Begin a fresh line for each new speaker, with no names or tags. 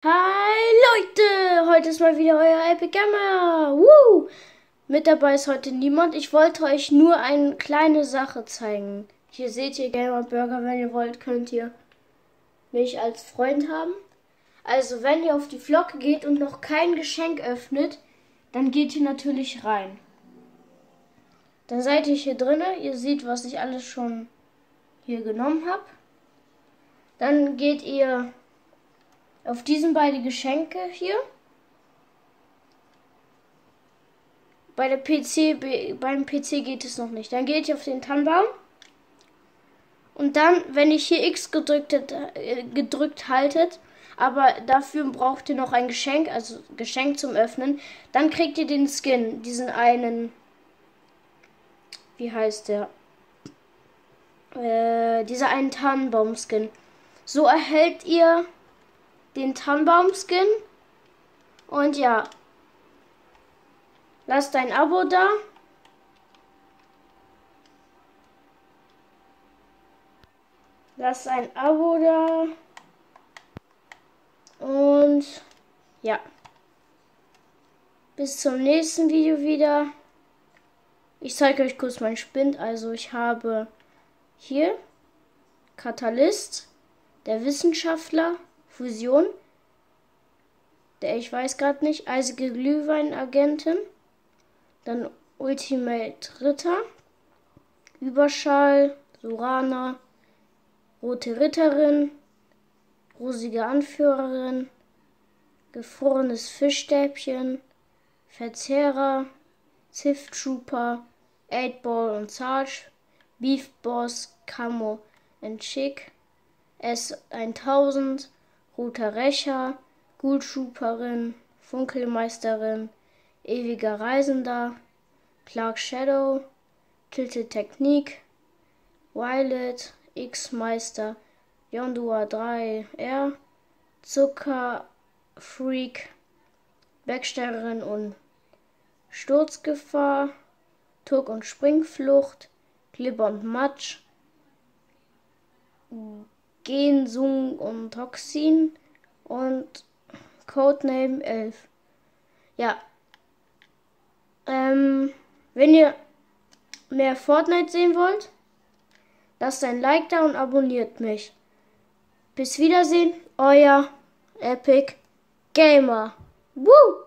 Hi Leute, heute ist mal wieder euer Epic Gamer. Woo! Mit dabei ist heute niemand. Ich wollte euch nur eine kleine Sache zeigen. Hier seht ihr Gamer Burger. Wenn ihr wollt, könnt ihr mich als Freund haben. Also wenn ihr auf die Glocke geht und noch kein Geschenk öffnet, dann geht ihr natürlich rein. Dann seid ihr hier drinne. Ihr seht, was ich alles schon hier genommen habe. Dann geht ihr auf diesen beiden Geschenke hier. Beim PC geht es noch nicht. Dann geht ihr auf den Tannenbaum. Und dann, wenn ich hier X gedrückt haltet, aber dafür braucht ihr noch ein Geschenk, also Geschenk zum Öffnen, dann kriegt ihr den Skin, diesen einen, wie heißt der? Dieser einen Tannenbaum-Skin. So erhält ihr den Tannenbaum-Skin. Und ja, lasst ein Abo da. Lasst ein Abo da. Und ja, bis zum nächsten Video wieder. Ich zeige euch kurz mein Spind. Also ich habe hier Katalyst, der Wissenschaftler, Fusion, der ich weiß gerade nicht, eisige Glühweinagentin, dann Ultimate Ritter, Überschall, Sorana, rote Ritterin, rosige Anführerin, gefrorenes Fischstäbchen, Verzehrer, Sith Trooper, 8-Ball und Sarge, Beef Boss, Camo and Chick, S1000, roter Rächer, Ghoul Trooperin, Funkelmeisterin, ewiger Reisender, Clark Shadow, Tilted Technik, Violet, X-Meister, Yondua 3R, Zuckerfreak, Bergsteigerin und Sturzgefahr, Tuck und Springflucht, Glibber und Matsch, Gensung und Toxin und Codename 11. Ja, wenn ihr mehr Fortnite sehen wollt, lasst ein Like da und abonniert mich. Bis Wiedersehen, euer Epic Gamer. Woo!